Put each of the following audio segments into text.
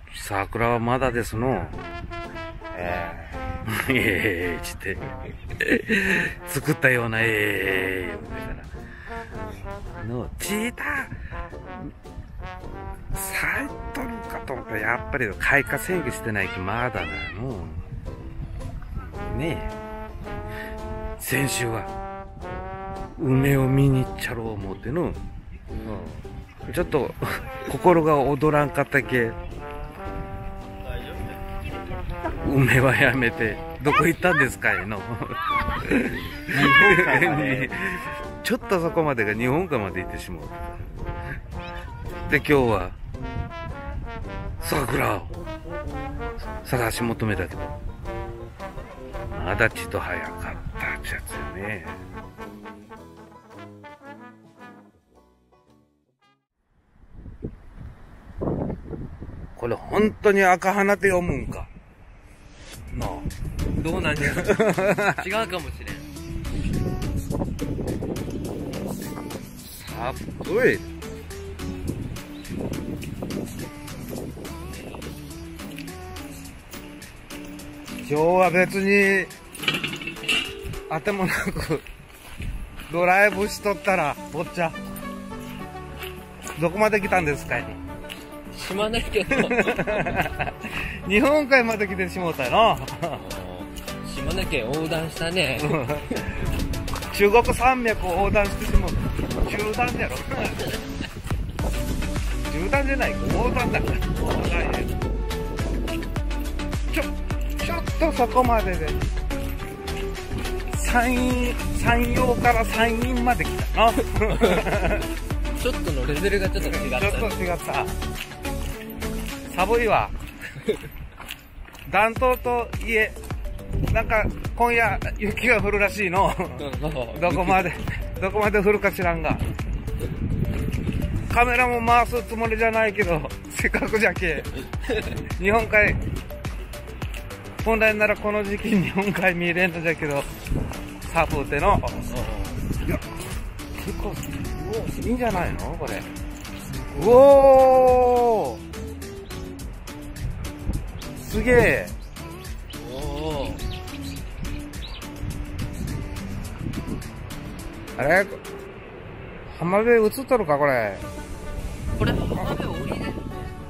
桜はまだですの。ちって作ったような言うてからのチータ咲いとるかと思ったらやっぱり開花宣言してないきまだだのねえ。先週は梅を見に行っちゃろう思っての、ちょっと心が躍らんかったけ梅はやめてどこ行ったんですかいのちょっとそこまでが日本海まで行ってしまう。で今日は桜を探し求めたけどまだちと早かったってやつよね。これ本当に赤花って読むんかなあ。 どうなんじゃ違うかもしれん。 寒い。今日は別にあてもなくドライブしとったら坊ちゃんどこまで来たんですかい。 島根県の日本海まで来てしもうたよな。 島根県横断したね。 中国山脈を横断してしもう。縦断じゃろ。縦断じゃない横断だから。横断や。ちょっとそこまでで山陽から山陰まで来たな。 ちょっとのレベルがちょっと違った、ね、 ちょっと違った。寒いわ。暖冬といえ、なんか今夜雪が降るらしいの。どこまで降るか知らんが。カメラも回すつもりじゃないけど、せっかくじゃけ。日本海、本来ならこの時期に日本海見れんのじゃけど、寒うての。いや、結構、いいんじゃないのこれ。うおーすげえ。 おーあれ浜辺映っとるかこれ。 これ浜辺降りれるね。 降りれるよ。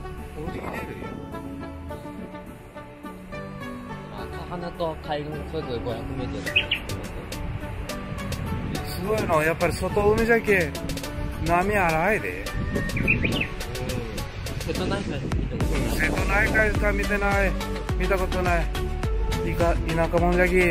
赤花と海岸それぞれ500メートル。 すごいのやっぱり外海じゃけ波荒いで。 瀬戸内海見たことない。 瀬戸内海しか見てない。見たことない。田舎もんじゃき。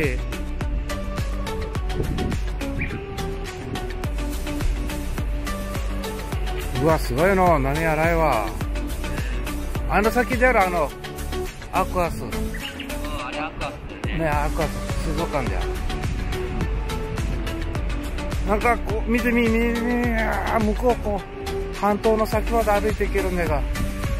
うわすごいの波荒いわ。あの先じゃろアクアス。 あれアクアスだよね。 ねアクアス水族館じゃ。なんかこう見てみ向こうこう半島の先まで歩いていけるんだが。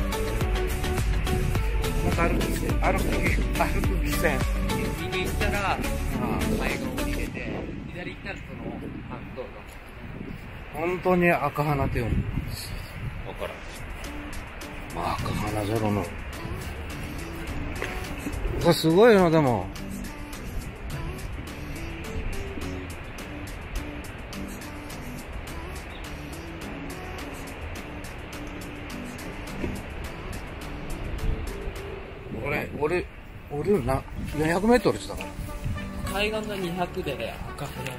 なんか歩く汽船。 右行ったら海岸降りれて、左行ったらその半島の。 本当に赤花って読む。 わからん。 まあ赤花じゃろの。これすごいのでも。俺400メートルしたから。 海岸が200で赤花。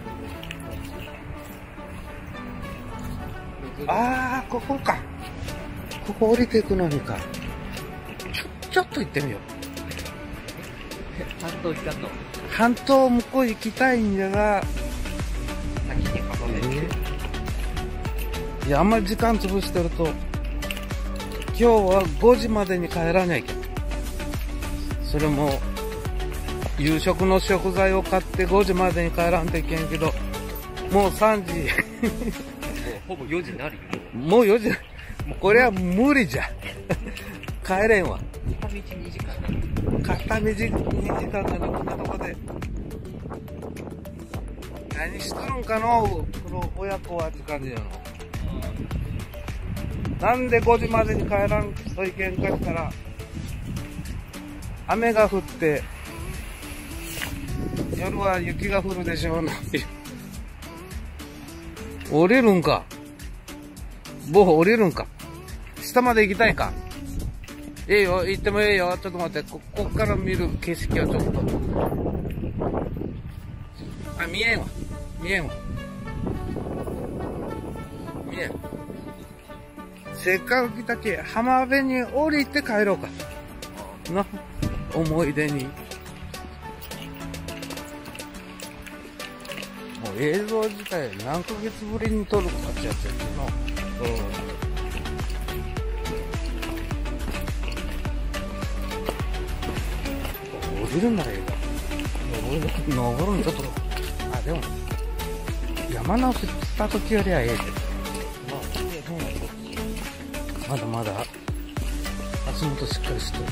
あー、ここか。ここ降りていくのにか。ちょっと行ってみよう。 半島来たと。 半島向こう行きたいんじゃが、 先に運んで。 いや、あんまり時間潰してると、今日は5時までに帰らないけん。それも、夕食の食材を買って5時までに帰らんといけんけど、もう3時。 ほぼ4時になるよ。 もう4時。これは無理じゃ。帰れんわ。 片道2時間。 片道2時間なのこんなとこで。何しとるんかのこの親子はって感じやの。なんで5時までに帰らんといけんかしたら、 雨が降って、夜は雪が降るでしょうな。降りるんか。ボー降りるんか。下まで行きたいか。ええよ、行ってもええよ。ちょっと待って、こっから見る景色はちょっと。あ、見えんわ。見えんわ。見えん。せっかく来たけ、浜辺に降りて帰ろうか。な、思い出に。もう映像自体何ヶ月ぶりに撮るかってやつやけどな。降りるんならいいか。登るんちょっと。あ、でも、山登った時よりはええけど。まだまだ、足元しっかりしてる。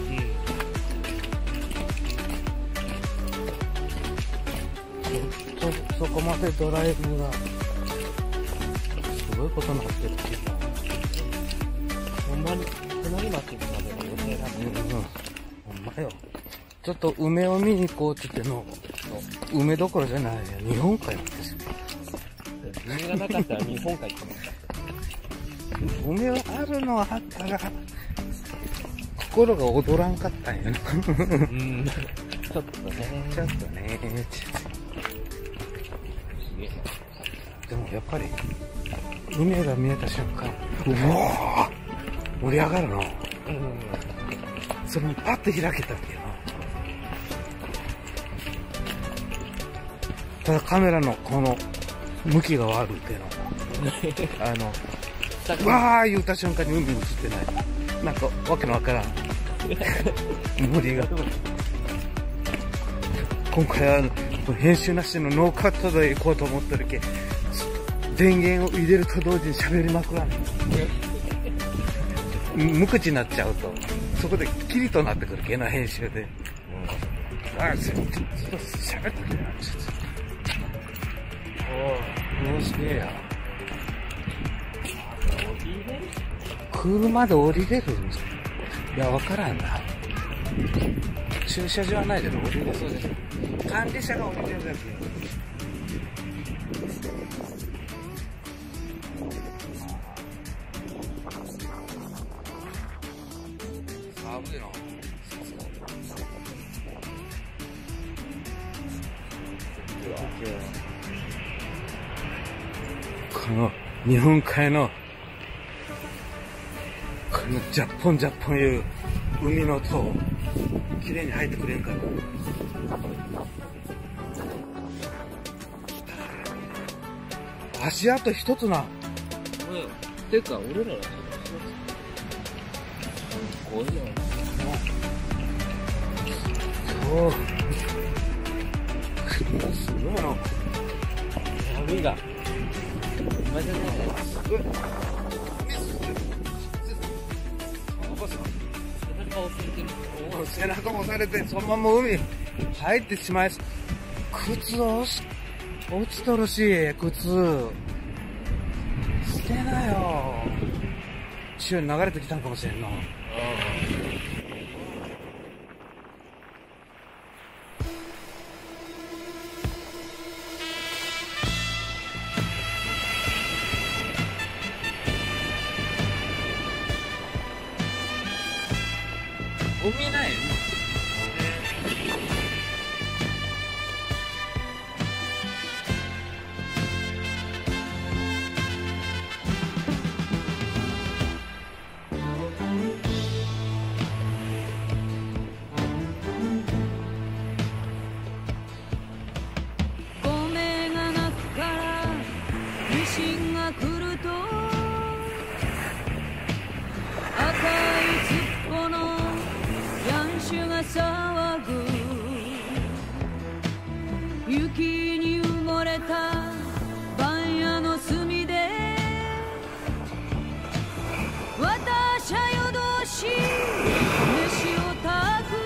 ちょっとそこまでドライブが、すごいことになってるけど。 ほんまに、隣町までの予定だね。 ほんまよ。ちょっと梅を見に行こうって言っての、梅どころじゃないよ。日本海なんですよ。 梅がなかったら日本海行ってました。 梅はあるのはあったが、心が躍らんかったんやな。 ちょっとね。 ちょっとね。でもやっぱり、梅が見えた瞬間、うわー盛り上がるな。それもパッと開けたわけよな。ただカメラのこの向きが悪いけど、わー言った瞬間に海映ってない。なんかわけのわからん。森が。今回は編集なしのノーカットで行こうと思ってるけ、電源を入れると同時に喋りまくらん。無口になっちゃうと、そこでキリとなってくるけな、編集で。あ、ちょっと喋ってくれな。どうしてや。車で降りれるんですか。いや、わからんな。駐車場はないけど降りれそうです。管理者が降りれるだけ。寒いな。この日本海のこのジャッポンいう海の音をきれいに入ってくれんかな。足跡一つな。 てか俺らはこういうのそうすごいな。 波が今じゃない。 すごい。背中押されてそのまま海入ってしまい、靴落ちとるし、靴捨てなよ。潮に流れてきたんかもしれんな。海ないよ。 米が鳴くから地震が来ると赤いつっぽのヤンシュが騒ぐ雪に埋もれた番屋の隅で私は夜通し飯を炊く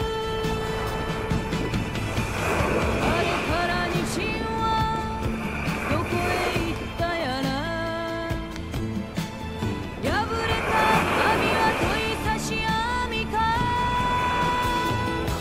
あれからニシンはどこへ行ったやら破れた網は問い差し網か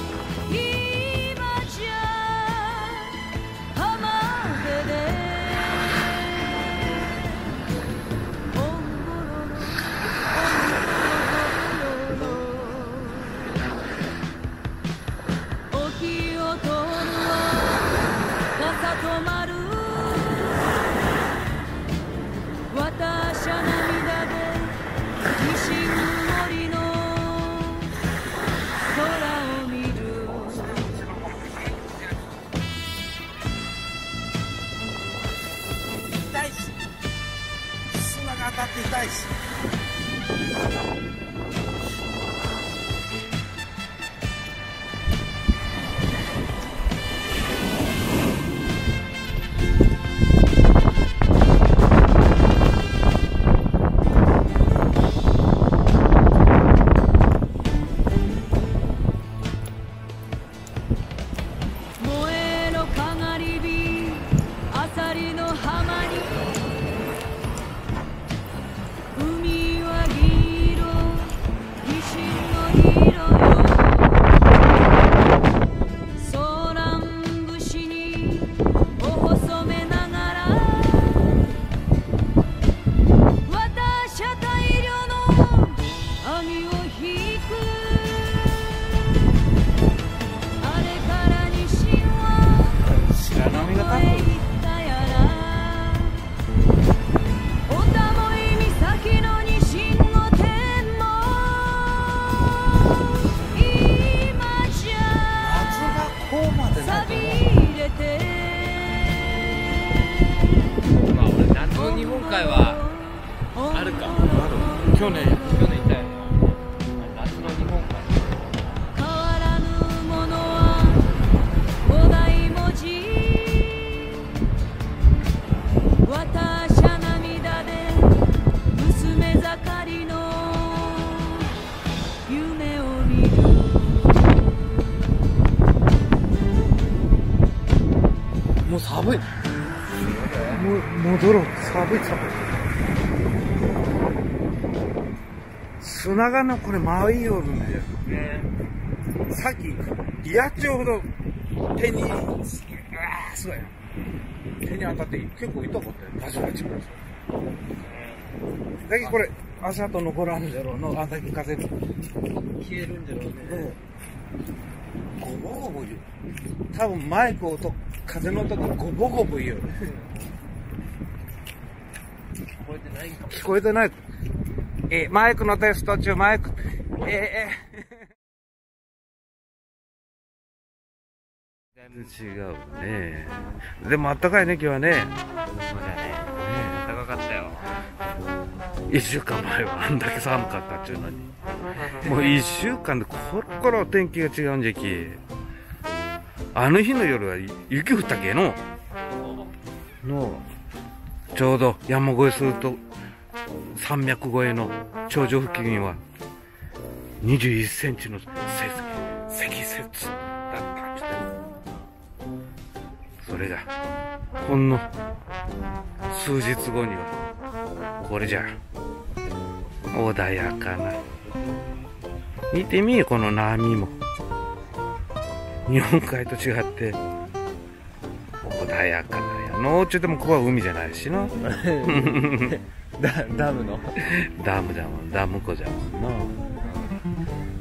去年や。 去年行ったよね。夏の日本海。 変わらぬものはお題文字私は涙で娘盛りの夢を見るもう寒い。戻ろう。寒い。砂がのこれ舞いよるんだよ。 ね。 さっき、やっちょうど手に、すごい。手に当たって結構痛かったよ。バチバチバチ。だけどこれ、足跡残らんじゃろうの、あんだけ風に。 消えるんだろうね。 ゴボゴボ言う。多分マイク音、風の音がゴボゴボ言う。 聞こえてないんかも。 聞こえてない。マイクのテスト中、マイク。違うね。でもあったかいね、今日はね。 そうだね。高かったよ。 1週間前はあんだけ寒かったっちゅうのに。もう1週間でコロコロ天気が違うんじゃき。あの日の夜は雪降ったけの。ちょうど山越えすると山脈越えの頂上付近には21センチの積雪だったんですね。それがほんの数日後にはこれじゃ穏やかな。見てみこの波も日本海と違って穏やかなやのうちゅうてもここは海じゃないしなダムのダムじゃもん、ダム湖じゃもんな。